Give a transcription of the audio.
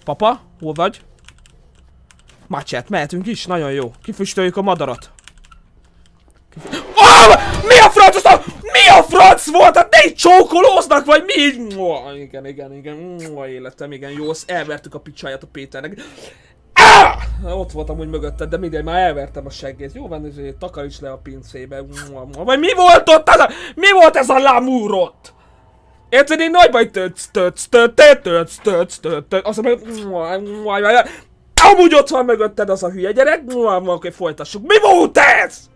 Papa, hol vagy? Macset, mehetünk is, nagyon jó. Kifüstöljük a madarat. Mi a franc? Mi a franc volt? Hát ne így csókolóznak, vagy mi? Igen. Életem, igen, jó, azt elvertük a picsáját a Péternek. Ott voltam úgy mögötted, de mindegy, már elvertem a seggét. Jó van, ezért takaríts le a pincébe. Vagy mi volt ott? Mi volt ez a lamúrot? Érted, én nagyba így azt mondom, amúgy ott van mögötted az a hülye gyerek. Oké, folytassuk. Mi volt ez?